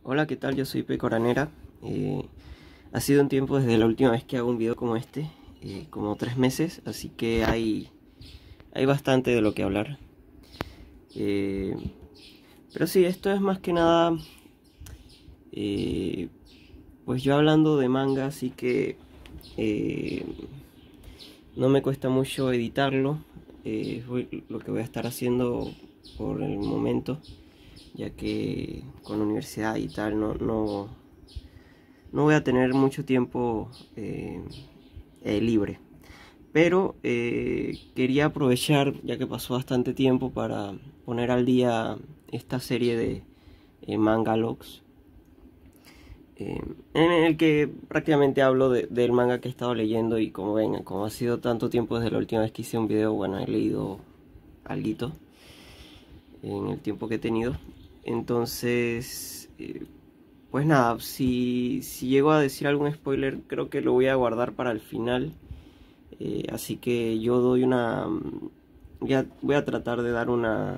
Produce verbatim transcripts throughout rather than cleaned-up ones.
Hola, ¿qué tal? Yo soy Pecoranera. Eh, ha sido un tiempo desde la última vez que hago un video como este, eh, como tres meses, así que hay, hay bastante de lo que hablar. Eh, pero sí, esto es más que nada, eh, pues yo hablando de manga, así que eh, no me cuesta mucho editarlo. Eh, voy- lo que voy a estar haciendo por el momento, ya que con la universidad y tal no, no, no voy a tener mucho tiempo eh, eh, libre. Pero eh, quería aprovechar, ya que pasó bastante tiempo, para poner al día esta serie de eh, manga logs, eh, en el que prácticamente hablo de, del manga que he estado leyendo. Y como ven, como ha sido tanto tiempo desde la última vez que hice un video, bueno, he leído alguito en el tiempo que he tenido. Entonces, eh, pues nada, si, si llego a decir algún spoiler, creo que lo voy a guardar para el final. Eh, así que yo doy una... Ya voy a tratar de dar una...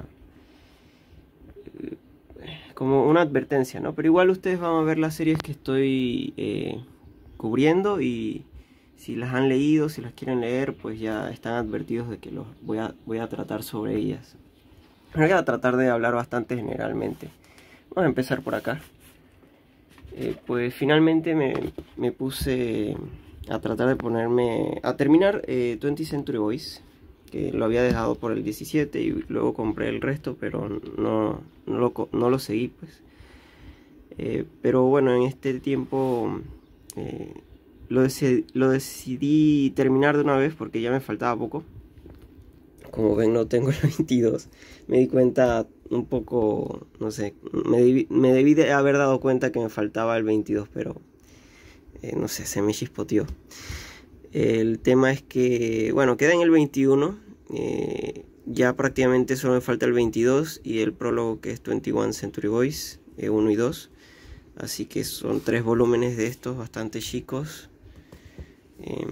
como una advertencia, ¿no? Pero igual ustedes van a ver las series que estoy eh, cubriendo, y si las han leído, si las quieren leer, pues ya están advertidos de que los voy a, voy a tratar sobre ellas. Voy a tratar de hablar bastante generalmente. Vamos a empezar por acá. Eh, pues finalmente me, me puse a tratar de ponerme a terminar eh, twentieth Century Boys, que lo había dejado por el diecisiete y luego compré el resto, pero no, no, lo, no lo seguí, pues. Eh, pero bueno, en este tiempo eh, lo, decidí, lo decidí terminar de una vez porque ya me faltaba poco. Como ven, no tengo el veintidós. Me di cuenta un poco, no sé, me debí, me debí de haber dado cuenta que me faltaba el veintidós, pero eh, no sé, se me chispoteó. El tema es que, bueno, queda en el veintiuno. Eh, ya prácticamente solo me falta el veintidós y el prólogo, que es veintiuno Century Boys, eh, uno y dos. Así que son tres volúmenes de estos bastante chicos. Eh,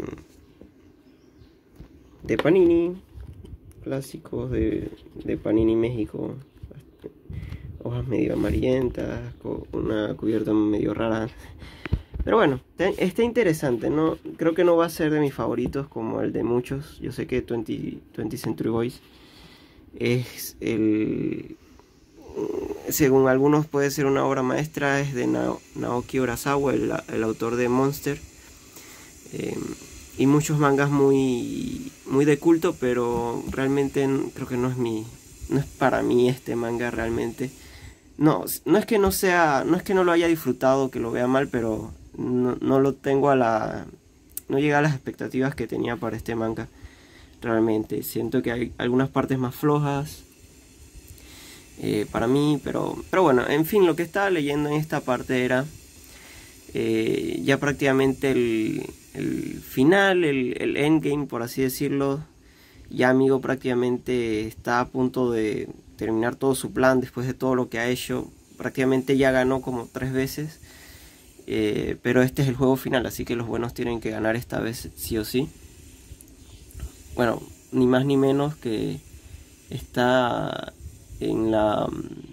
de Panini. Clásicos de, de Panini México. Hojas medio amarillentas, con una cubierta medio rara. Pero bueno, está interesante, ¿no? Creo que no va a ser de mis favoritos como el de muchos. Yo sé que veinte, veinte Century Boys es el... según algunos puede ser una obra maestra. Es de Naoki Urasawa, el, el autor de Monster. Eh, y muchos mangas muy, muy de culto, pero realmente creo que no es mi... no es para mí este manga realmente. No, no es que no sea... no es que no lo haya disfrutado, que lo vea mal, pero... No, no lo tengo a la... no llega a las expectativas que tenía para este manga. Realmente siento que hay algunas partes más flojas eh, para mí, pero, pero bueno, en fin, lo que estaba leyendo en esta parte era eh, ya prácticamente el, el final, el, el endgame, por así decirlo. Ya Amigo prácticamente está a punto de terminar todo su plan después de todo lo que ha hecho. Prácticamente ya ganó como tres veces. Eh, pero este es el juego final, así que los buenos tienen que ganar esta vez sí o sí. Bueno, ni más ni menos que está en la...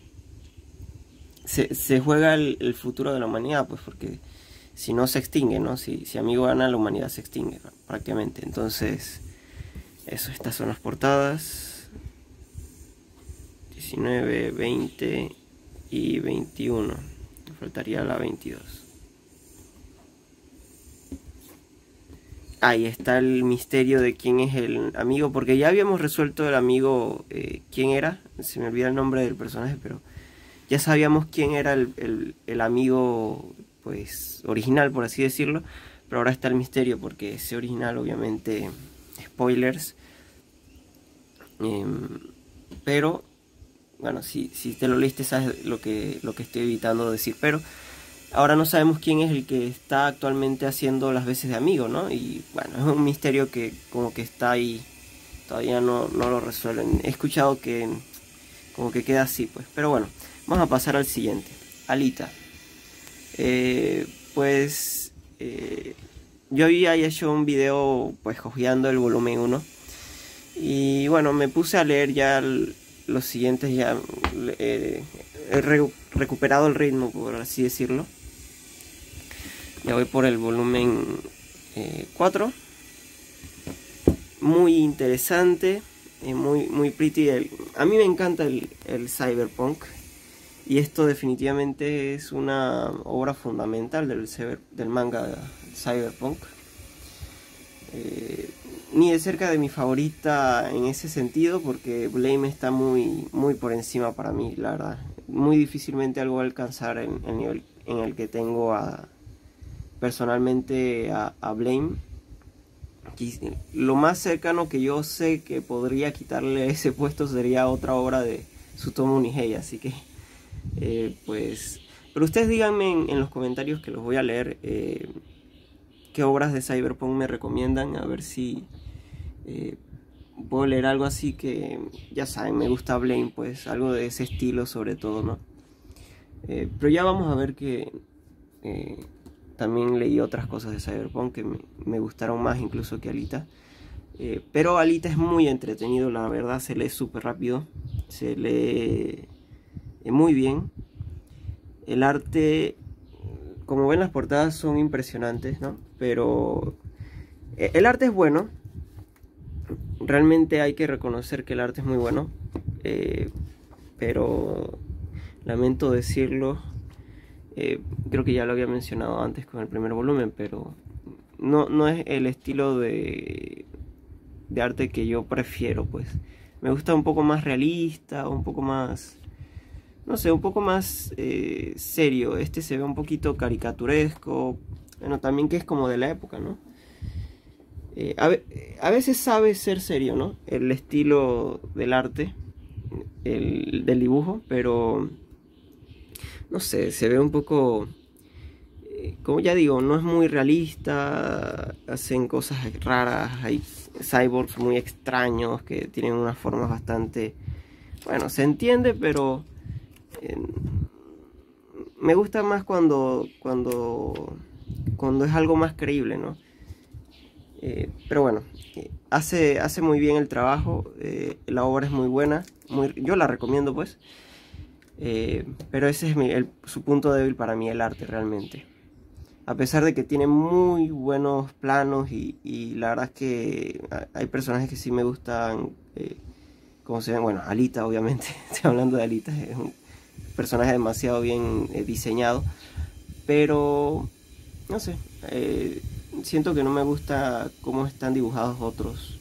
Se, se juega el, el futuro de la humanidad, pues, porque si no se extingue, ¿no? Si, si Amigo gana, la humanidad se extingue, ¿no? Prácticamente. Entonces, eso, estas son las portadas. diecinueve, veinte y veintiuno. Me faltaría la veintidós. Ahí está el misterio de quién es el amigo, porque ya habíamos resuelto el amigo, eh, quién era. Se me olvida el nombre del personaje, pero ya sabíamos quién era el, el, el amigo, pues, original, por así decirlo. Pero ahora está el misterio, porque ese original, obviamente, spoilers. Eh, pero, bueno, si, si te lo leíste sabes lo que, lo que estoy evitando decir, pero... ahora no sabemos quién es el que está actualmente haciendo las veces de amigo, ¿no? Y bueno, es un misterio que como que está ahí, todavía no, no lo resuelven. He escuchado que como que queda así, pues. Pero bueno, vamos a pasar al siguiente. Alita. Eh, pues eh, yo había hecho un video pues hojeando el volumen uno. Y bueno, me puse a leer ya el, los siguientes ya. Eh, he, re, recuperado el ritmo, por así decirlo. Ya voy por el volumen eh, cuatro. Muy interesante, eh, muy, muy pretty. El, a mí me encanta el, el cyberpunk. Y esto definitivamente es una obra fundamental del, del manga cyberpunk. Eh, ni de cerca de mi favorita en ese sentido, porque Blame está muy, muy por encima para mí, la verdad. Muy difícilmente algo va a alcanzar el, el nivel en el que tengo a, personalmente a, a Blame. Lo más cercano que yo sé que podría quitarle ese puesto sería otra obra de Tsutomu Nihei, así que eh, pues... Pero ustedes díganme en, en los comentarios, que los voy a leer, eh, qué obras de cyberpunk me recomiendan, a ver si eh, puedo leer algo así. Que ya saben, me gusta Blame, pues algo de ese estilo sobre todo, ¿no? Eh, pero ya vamos a ver que eh, también leí otras cosas de cyberpunk que me, me gustaron más incluso que Alita. Eh, pero Alita es muy entretenido, la verdad, se lee súper rápido, se lee eh, muy bien. El arte, como ven, las portadas son impresionantes, ¿no? Pero eh, el arte es bueno. Realmente hay que reconocer que el arte es muy bueno. Eh, pero lamento decirlo. Eh, creo que ya lo había mencionado antes con el primer volumen, pero no, no es el estilo de, de arte que yo prefiero, pues. Me gusta un poco más realista, un poco más, no sé, un poco más eh, serio. Este se ve un poquito caricaturesco, bueno, también que es como de la época, ¿no? Eh, a, a veces sabe ser serio, ¿no? El estilo del arte, el, del dibujo, pero no sé, se ve un poco, eh, como ya digo, no es muy realista, hacen cosas raras, hay cyborgs muy extraños que tienen unas formas bastante, bueno, se entiende, pero eh, me gusta más cuando, cuando, cuando es algo más creíble, ¿no? Eh, pero bueno, eh, hace, hace muy bien el trabajo, eh, la obra es muy buena, muy, yo la recomiendo pues. Eh, pero ese es mi, el, su punto débil para mí, el arte realmente. A pesar de que tiene muy buenos planos y, y la verdad es que hay personajes que sí me gustan, eh, como se ven, bueno, Alita obviamente, estoy hablando de Alita, es un personaje demasiado bien eh, diseñado, pero no sé, eh, siento que no me gusta cómo están dibujados otros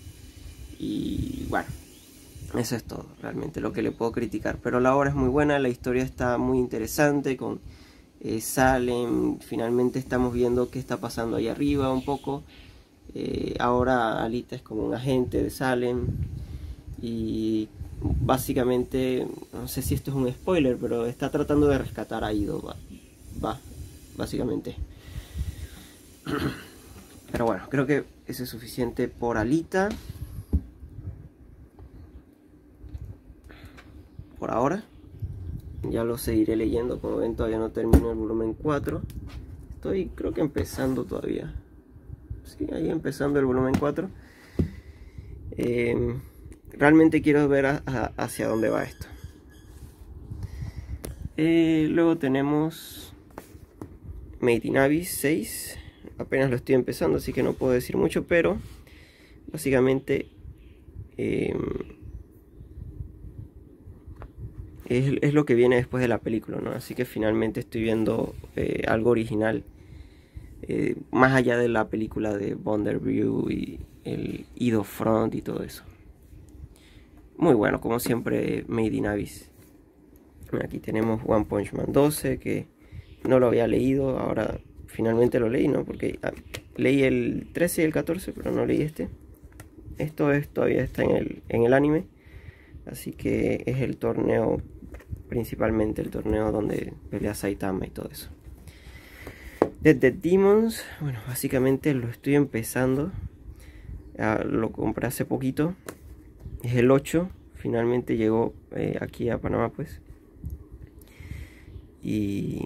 y bueno. Eso es todo, realmente, lo que le puedo criticar. Pero la obra es muy buena, la historia está muy interesante con eh, Salem. Finalmente estamos viendo qué está pasando ahí arriba un poco. Eh, ahora Alita es como un agente de Salem. Y básicamente, no sé si esto es un spoiler, pero está tratando de rescatar a Ido. Va, va básicamente. Pero bueno, creo que eso es suficiente por Alita. Por ahora, ya lo seguiré leyendo. Como ven, todavía no termino el volumen cuatro. Estoy, creo que empezando todavía. Sí, ahí empezando el volumen cuatro. Eh, realmente quiero ver a, a, hacia dónde va esto. Eh, luego tenemos Made in Abyss seis. Apenas lo estoy empezando, así que no puedo decir mucho, pero básicamente Eh, Es, es lo que viene después de la película, ¿no? Así que finalmente estoy viendo eh, algo original, eh, más allá de la película de Bonneview y el Ido Front y todo eso. Muy bueno, como siempre, Made in Abyss. Aquí tenemos One Punch Man doce, que no lo había leído, ahora finalmente lo leí, ¿no? Porque ah, leí el trece y el catorce, pero no leí este. Esto es, todavía está en el, en el anime, así que es el torneo, principalmente el torneo donde pelea Saitama y todo eso. Dead Dead Demons, bueno, básicamente lo estoy empezando, ah, lo compré hace poquito, es el ocho, finalmente llegó eh, aquí a Panamá pues. Y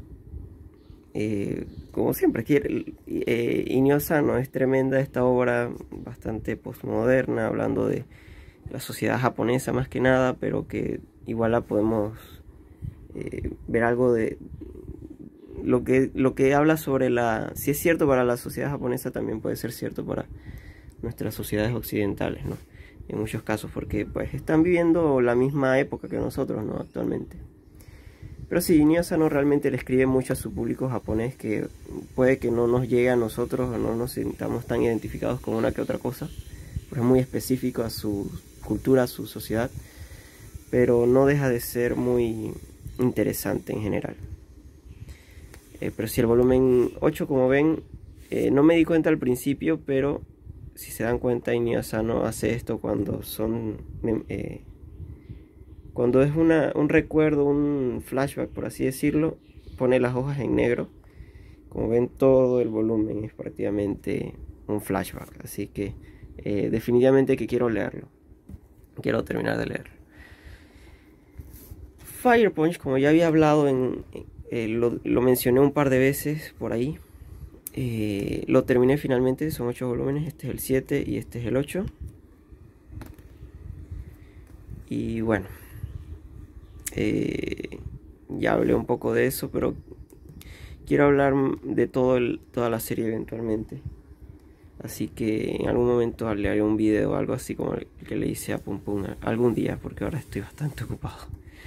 eh, como siempre, aquí, eh, Inio no es tremenda esta obra, bastante postmoderna, hablando de la sociedad japonesa más que nada, pero que igual la podemos eh, ver algo de lo que, lo que habla sobre la... Si es cierto para la sociedad japonesa, también puede ser cierto para nuestras sociedades occidentales, ¿no? En muchos casos, porque pues están viviendo la misma época que nosotros, ¿no? Actualmente. Pero sí, Inio Asano realmente le escribe mucho a su público japonés, que puede que no nos llegue a nosotros o no nos sintamos tan identificados con una que otra cosa, porque es muy específico a su cultura, a su sociedad, pero no deja de ser muy interesante en general. Eh, pero si el volumen ocho, como ven, eh, no me di cuenta al principio, pero si se dan cuenta, Inio Asano hace esto cuando son eh, cuando es una, un recuerdo, un flashback, por así decirlo, pone las hojas en negro. Como ven, todo el volumen es prácticamente un flashback, así que eh, definitivamente que quiero leerlo, quiero terminar de leerlo. Fire Punch, como ya había hablado, en, eh, lo, lo mencioné un par de veces por ahí. Eh, lo terminé finalmente, son ocho volúmenes, este es el siete y este es el ocho. Y bueno, eh, ya hablé un poco de eso, pero quiero hablar de todo el, toda la serie eventualmente. Así que en algún momento le haré un video o algo así como el que le hice a Pum Pum algún día, porque ahora estoy bastante ocupado.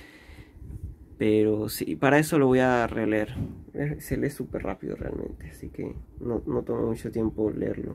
Pero sí, para eso lo voy a releer. Se lee súper rápido realmente, así que no, no toma mucho tiempo leerlo.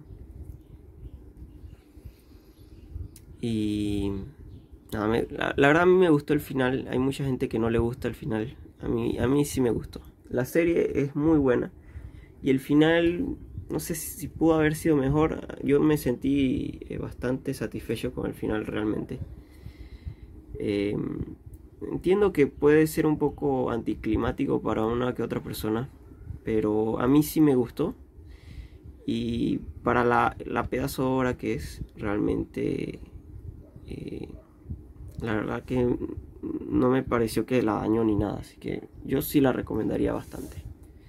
Y nada, me, la, la verdad a mí me gustó el final. Hay mucha gente que no le gusta el final. A mí, a mí sí me gustó. La serie es muy buena. Y el final, no sé si pudo haber sido mejor. Yo me sentí bastante satisfecho con el final realmente. Eh, Entiendo que puede ser un poco anticlimático para una que otra persona, pero a mí sí me gustó. Y para la, la pedazo de obra que es, realmente, eh, la verdad que no me pareció que la dañó ni nada. Así que yo sí la recomendaría bastante.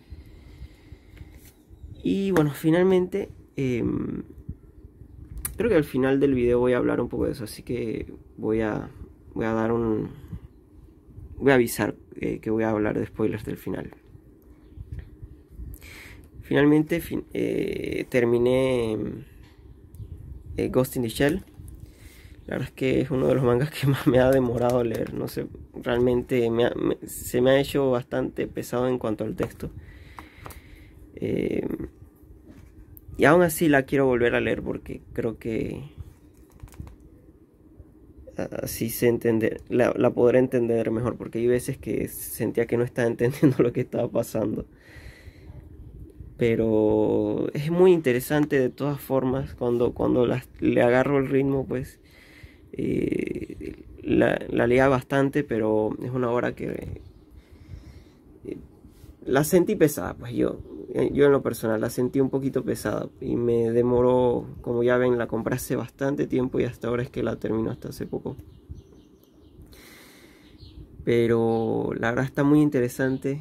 Y bueno, finalmente, eh, creo que al final del video voy a hablar un poco de eso. Así que voy a, voy a dar un... Voy a avisar eh, que voy a hablar de spoilers del final. Finalmente fin, eh, terminé eh, Ghost in the Shell. La verdad es que es uno de los mangas que más me ha demorado leer. No sé, realmente me ha, me, se me ha hecho bastante pesado en cuanto al texto. Eh, y aún así la quiero volver a leer porque creo que así se entender, la, la podré entender mejor, porque hay veces que sentía que no estaba entendiendo lo que estaba pasando. Pero es muy interesante de todas formas. Cuando, cuando la, le agarro el ritmo, pues eh, la, la leía bastante, pero es una obra que eh, la sentí pesada. Pues yo, yo en lo personal la sentí un poquito pesada y me demoró, como ya ven, la compré hace bastante tiempo y hasta ahora es que la termino, hasta hace poco. Pero la verdad está muy interesante.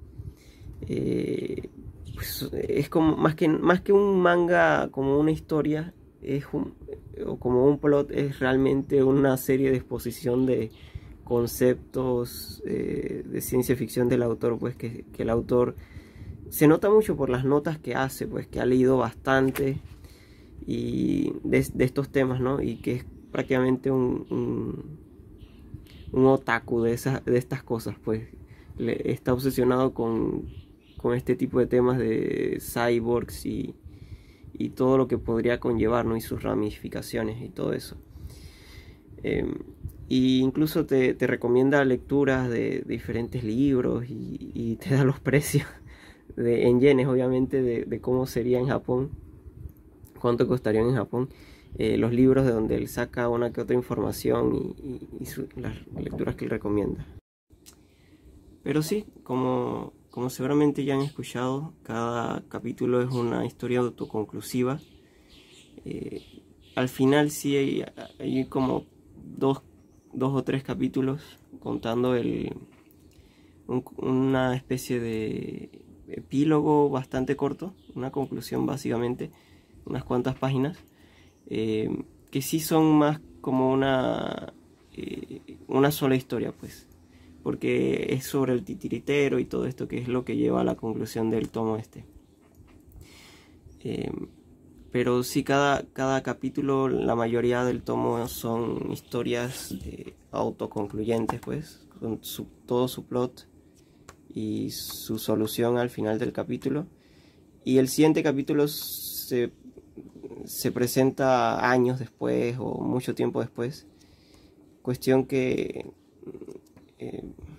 Eh, pues es como más que, más que un manga, como una historia, es un, o como un plot, es realmente una serie de exposición de conceptos eh, de ciencia ficción del autor, pues que, que el autor se nota mucho por las notas que hace, pues que ha leído bastante y de, de estos temas, ¿no? Y que es prácticamente un, un, un otaku de, esas, de estas cosas, pues le, está obsesionado con con este tipo de temas de cyborgs y, y todo lo que podría conllevar, ¿no? Y sus ramificaciones y todo eso. Eh, y incluso te, te recomienda lecturas de, de diferentes libros y, y te da los precios de, en yenes, obviamente, de, de cómo sería en Japón, cuánto costarían en Japón eh, los libros de donde él saca una que otra información y, y, y su, las lecturas que él recomienda. Pero sí, como... Como seguramente ya han escuchado, cada capítulo es una historia autoconclusiva. Eh, al final sí hay, hay como dos, dos o tres capítulos contando el, un, una especie de epílogo bastante corto, una conclusión básicamente, unas cuantas páginas, eh, que sí son más como una, eh, una sola historia, pues. porque es sobre el titiritero y todo esto, que es lo que lleva a la conclusión del tomo este. Eh, pero sí, cada, cada capítulo, la mayoría del tomo son historias eh, autoconcluyentes, pues, con su, todo su plot y su solución al final del capítulo. Y el siguiente capítulo se, se presenta años después o mucho tiempo después. Cuestión que eh,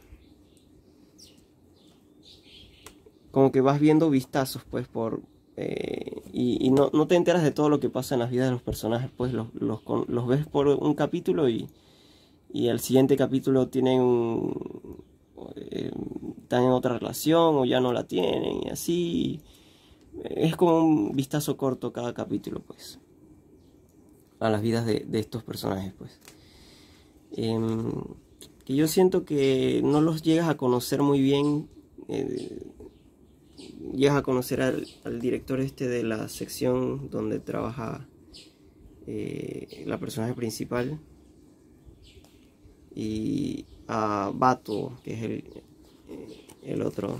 como que vas viendo vistazos, pues, por eh, y, y no, no te enteras de todo lo que pasa en las vidas de los personajes, pues los, los, los ves por un capítulo y, y el siguiente capítulo tienen un, eh, están en otra relación o ya no la tienen y así. Es como un vistazo corto cada capítulo, pues, a las vidas de, de estos personajes, pues. Eh, que yo siento que no los llegas a conocer muy bien. Eh, llegas a conocer al, al director este de la sección donde trabaja eh, la personaje principal, y a Bato, que es el, eh, el otro,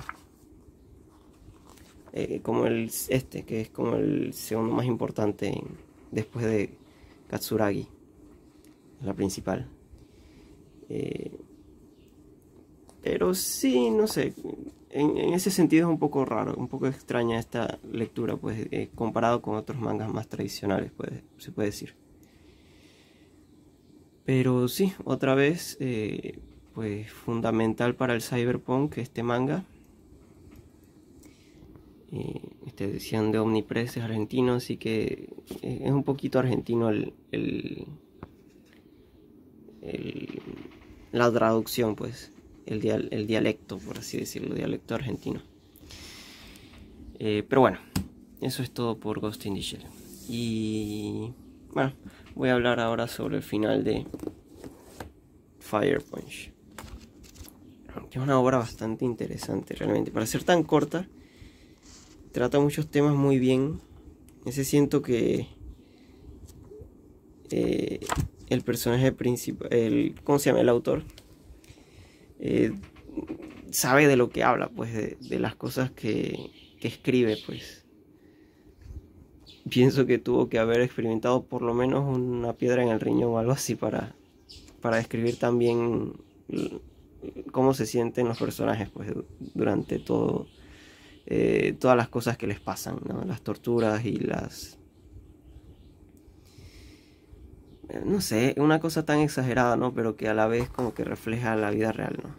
eh, como el este, que es como el segundo más importante en, después de Katsuragi, la principal. Eh, pero sí, no sé, en, en ese sentido es un poco raro, un poco extraña esta lectura, pues, eh, comparado con otros mangas más tradicionales, pues, se puede decir. Pero sí, otra vez, eh, pues, fundamental para el cyberpunk este manga. Eh, esta edición de Omnipress es argentino, así que eh, es un poquito argentino el, el, el la traducción, pues. El, dial, el dialecto, por así decirlo, dialecto argentino. Eh, pero bueno, eso es todo por Ghost in the Shell. Y bueno, voy a hablar ahora sobre el final de Fire Punch, que es una obra bastante interesante realmente. Para ser tan corta, trata muchos temas muy bien. Ese siento que eh, el personaje principal, el, ¿cómo se llama? El autor. Eh, sabe de lo que habla, pues, de, de las cosas que, que escribe, pues. Pienso que tuvo que haber experimentado por lo menos una piedra en el riñón o algo así para, para describir también cómo se sienten los personajes, pues, durante todo, eh, todas las cosas que les pasan, ¿no? Las torturas y las... no sé, una cosa tan exagerada, ¿no? Pero que a la vez como que refleja la vida real, ¿no?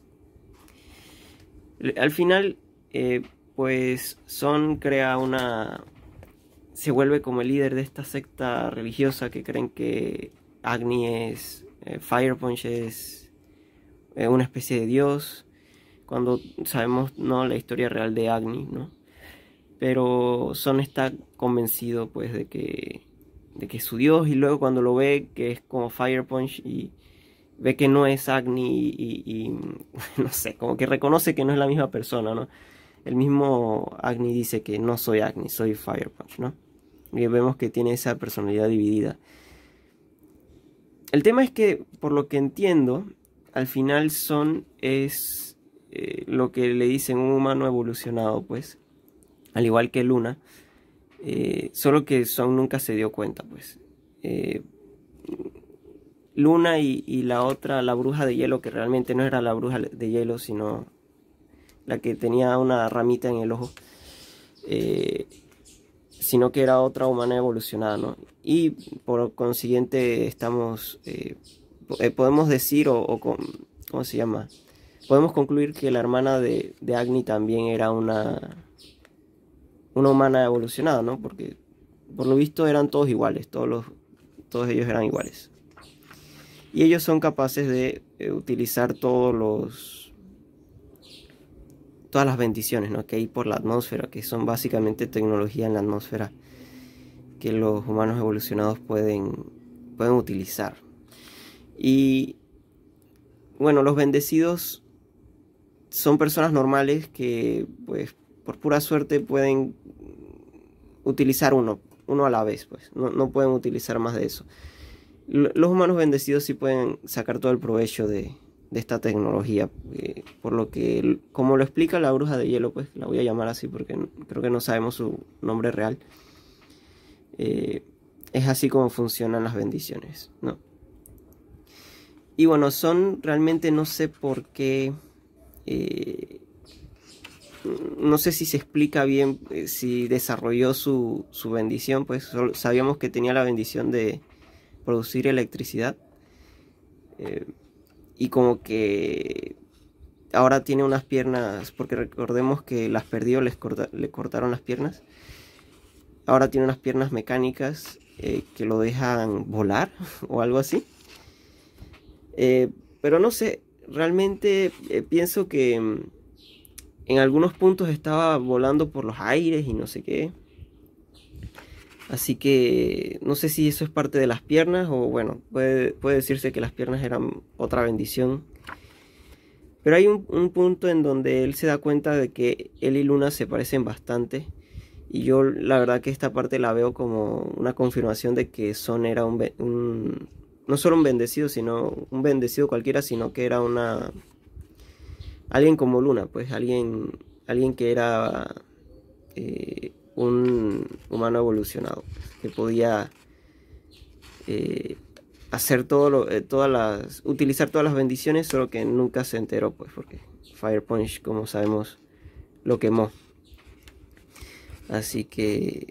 Al final, eh, pues, Son crea una... se vuelve como el líder de esta secta religiosa que creen que Agni es... Eh, Fire Punch es eh, una especie de dios, cuando sabemos, ¿no?, la historia real de Agni, ¿no? Pero Son está convencido, pues, de que... de que es su dios, y luego cuando lo ve que es como Fire Punch y ve que no es Agni y, y, y no sé, como que reconoce que no es la misma persona, ¿no? El mismo Agni dice que no soy Agni, soy Fire Punch, ¿no? Y vemos que tiene esa personalidad dividida. El tema es que, por lo que entiendo, al final Son es eh, lo que le dicen un humano evolucionado, pues, al igual que Luna. Eh, solo que Son nunca se dio cuenta, pues. Eh, Luna y, y la otra, la bruja de hielo, que realmente no era la bruja de hielo, sino la que tenía una ramita en el ojo, eh, sino que era otra humana evolucionada, ¿no? Y por consiguiente estamos, eh, podemos decir, o, o con, ¿cómo se llama? Podemos concluir que la hermana de, de Agni también era una... una humana evolucionada, ¿no? Porque por lo visto eran todos iguales, todos, los, todos ellos eran iguales. Y ellos son capaces de eh, utilizar todos los, todas las bendiciones, ¿no?, que hay por la atmósfera, que son básicamente tecnología en la atmósfera que los humanos evolucionados pueden, pueden utilizar. Y bueno, los bendecidos son personas normales que, pues, por pura suerte pueden utilizar uno, uno a la vez, pues. No, no pueden utilizar más de eso. Los humanos bendecidos sí pueden sacar todo el provecho de, de esta tecnología. Eh, por lo que, como lo explica la bruja de hielo, pues la voy a llamar así porque creo que no sabemos su nombre real. Eh, es así como funcionan las bendiciones, ¿no? Y bueno, Son realmente no sé por qué, eh, no sé si se explica bien eh, si desarrolló su, su bendición, pues solo sabíamos que tenía la bendición de producir electricidad. Eh, y como que ahora tiene unas piernas, porque recordemos que las perdió, les corta, le cortaron las piernas. Ahora tiene unas piernas mecánicas eh, que lo dejan volar o algo así. Eh, pero no sé, realmente eh, pienso que mm, en algunos puntos estaba volando por los aires y no sé qué. Así que no sé si eso es parte de las piernas o bueno, puede, puede decirse que las piernas eran otra bendición. Pero hay un, un punto en donde él se da cuenta de que él y Luna se parecen bastante. Y yo la verdad que esta parte la veo como una confirmación de que Son era un, un no solo un bendecido, sino un bendecido cualquiera, sino que era una alguien como Luna, pues alguien alguien que era eh, un humano evolucionado, que podía eh, hacer todo lo, eh, todas las, utilizar todas las bendiciones, solo que nunca se enteró, pues, porque Fire Punch, como sabemos, lo quemó. Así que,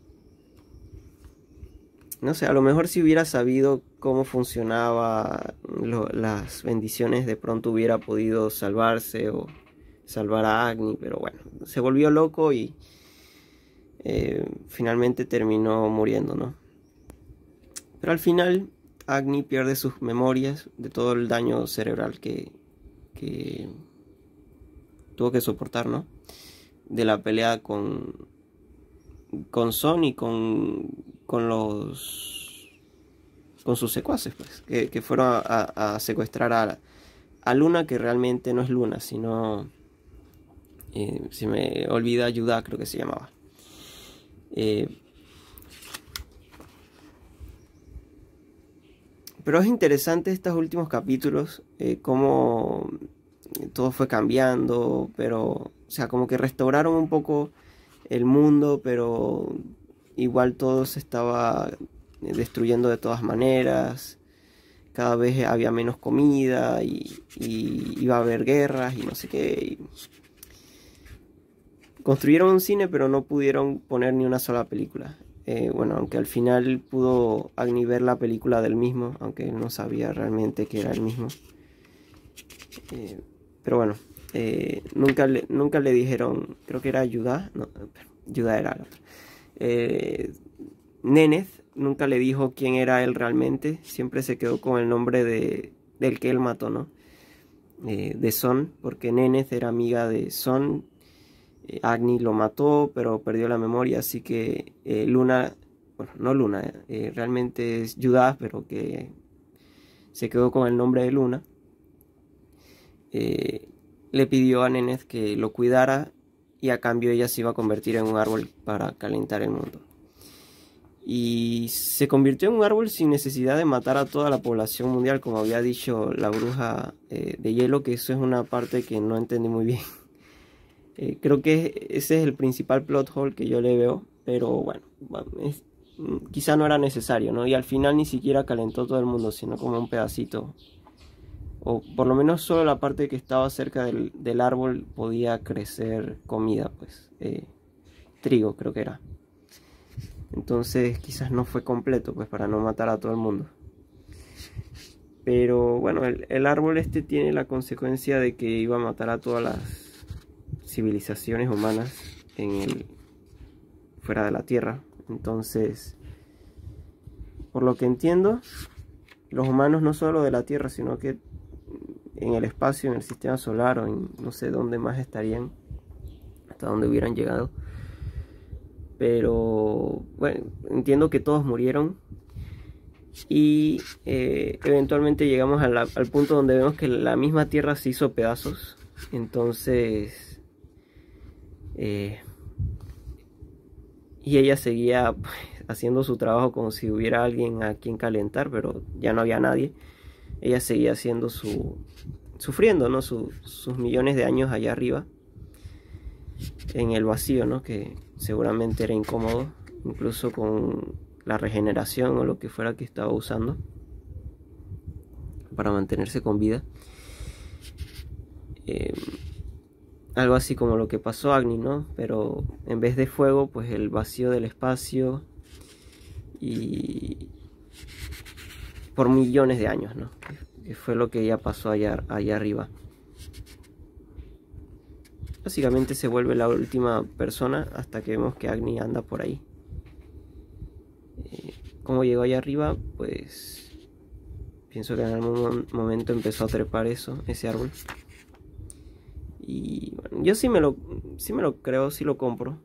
no sé, a lo mejor si hubiera sabido cómo funcionaba lo, las bendiciones, de pronto hubiera podido salvarse o salvar a Agni, pero bueno, se volvió loco y eh, finalmente terminó muriendo, ¿no? Pero al final Agni pierde sus memorias de todo el daño cerebral que, que tuvo que soportar, ¿no? De la pelea con, con Son y con, con los con sus secuaces, pues, que, que fueron a, a, a secuestrar a, a Luna, que realmente no es Luna, sino eh, se me olvida, Yudha creo que se llamaba. Eh, pero es interesante estos últimos capítulos, eh, cómo todo fue cambiando, pero, o sea, como que restauraron un poco el mundo, pero igual todo se estaba destruyendo de todas maneras. Cada vez había menos comida y, y iba a haber guerras y no sé qué. Y construyeron un cine, pero no pudieron poner ni una sola película. Eh, bueno, aunque al final pudo Agni ver la película del mismo, aunque él no sabía realmente que era el mismo. Eh, pero bueno, eh, nunca, le, nunca le dijeron, creo que era Yudha, no, Yudha era la otra. Eh, Neneth nunca le dijo quién era él realmente, siempre se quedó con el nombre de, del que él mató, ¿no? Eh, de Son, porque Neneth era amiga de Son. eh, Agni lo mató, pero perdió la memoria, así que eh, Luna, bueno, no Luna, eh, realmente es Yudha, pero que se quedó con el nombre de Luna. Eh, le pidió a Neneth que lo cuidara y a cambio ella se iba a convertir en un árbol para calentar el mundo. Y se convirtió en un árbol sin necesidad de matar a toda la población mundial, como había dicho la bruja eh, de hielo, que eso es una parte que no entendí muy bien. Eh, creo que ese es el principal plot hole que yo le veo, pero bueno, es, quizá no era necesario, ¿no? Y al final ni siquiera calentó todo el mundo, sino como un pedacito. O por lo menos solo la parte que estaba cerca del, del árbol podía crecer comida, pues. Eh, trigo creo que era. Entonces quizás no fue completo, pues, para no matar a todo el mundo. Pero bueno, el, el árbol este tiene la consecuencia de que iba a matar a todas las civilizaciones humanas en el, fuera de la Tierra. Entonces, por lo que entiendo, los humanos no solo de la Tierra, sino que en el espacio, en el sistema solar o en no sé dónde más estarían, hasta donde hubieran llegado. Pero bueno, entiendo que todos murieron y eh, eventualmente llegamos a la, al punto donde vemos que la misma Tierra se hizo pedazos. Entonces eh, y ella seguía pues, haciendo su trabajo como si hubiera alguien a quien calentar, pero ya no había nadie. ella seguía haciendo su... sufriendo, ¿no? Su, sus millones de años allá arriba, en el vacío, ¿no? Que seguramente era incómodo, incluso con la regeneración o lo que fuera que estaba usando para mantenerse con vida. Eh, algo así como lo que pasó a Agni, ¿no? Pero en vez de fuego, pues el vacío del espacio, y por millones de años, ¿no? Que fue lo que ya pasó allá, allá arriba. Básicamente se vuelve la última persona hasta que vemos que Agni anda por ahí. Eh, ¿Cómo llegó allá arriba? Pues pienso que en algún momento empezó a trepar eso, ese árbol. Y bueno, yo sí me lo, sí me lo creo, sí lo compro.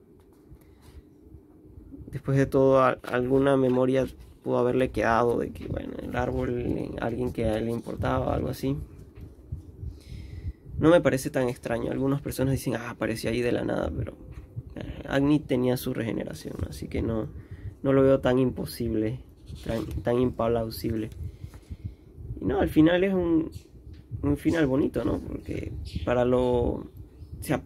Después de todo, alguna memoria pudo haberle quedado de que, bueno, el árbol, alguien que a él le importaba o algo así. No me parece tan extraño. Algunas personas dicen, ah, apareció ahí de la nada, pero eh, Agni tenía su regeneración, ¿no? Así que no, no lo veo tan imposible, tan, tan implausible. Y no, al final es un, un final bonito, ¿no? Porque para lo... O sea,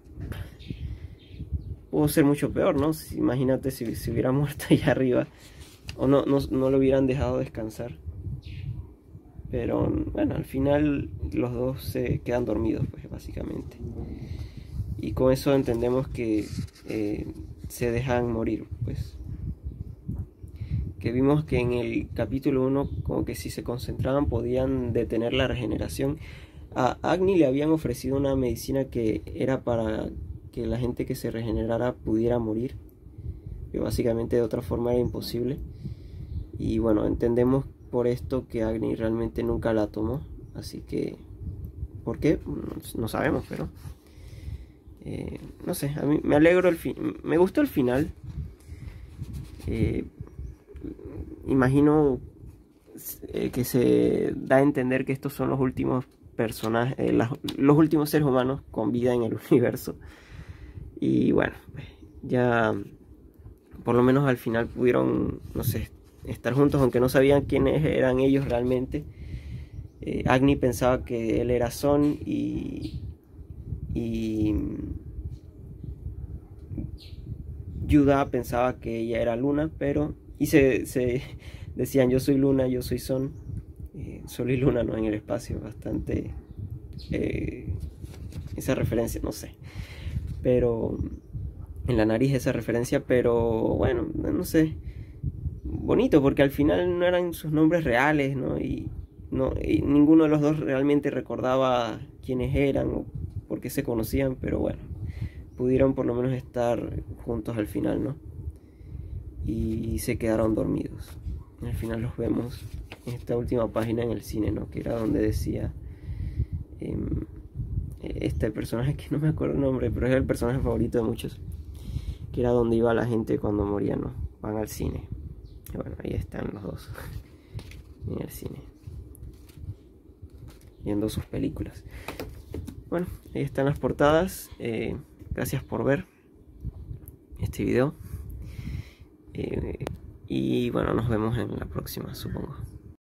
pudo ser mucho peor, ¿no? Si, imagínate si, si hubiera muerto allá arriba, o no, no, no lo hubieran dejado descansar. Pero bueno, al final los dos se quedan dormidos, pues básicamente. Y con eso entendemos que eh, se dejan morir, pues. Que vimos que en el capítulo uno, como que si se concentraban podían detener la regeneración. A Agni le habían ofrecido una medicina que era para que la gente que se regenerara pudiera morir, que básicamente de otra forma era imposible. Y bueno, entendemos por esto que Agni realmente nunca la tomó, así que ¿por qué? No sabemos, pero eh, no sé, a mí me alegro el fin, me gustó el final. eh, imagino eh, que se da a entender que estos son los últimos personajes, eh, las, los últimos seres humanos con vida en el universo. Y bueno, ya por lo menos al final pudieron, no sé, estar juntos, aunque no sabían quiénes eran ellos realmente. eh, Agni pensaba que él era Son, y y Yuda pensaba que ella era Luna, pero y se, se decían yo soy Luna, yo soy Son. eh, Sol y Luna, ¿no? En el espacio, bastante eh, esa referencia, no sé, pero en la nariz esa referencia, pero bueno, no sé, bonito, porque al final no eran sus nombres reales, ¿no? Y, no, y ninguno de los dos realmente recordaba quiénes eran o por qué se conocían, pero bueno, pudieron por lo menos estar juntos al final, ¿no? Y se quedaron dormidos. Al final los vemos en esta última página en el cine, ¿no? Que era donde decía eh, este personaje que no me acuerdo el nombre, pero es el personaje favorito de muchos, que era donde iba la gente cuando moría, ¿no? Van al cine. Y bueno, ahí están los dos en el cine viendo sus películas. Bueno, ahí están las portadas. eh, gracias por ver este video, eh, y bueno, nos vemos en la próxima, supongo.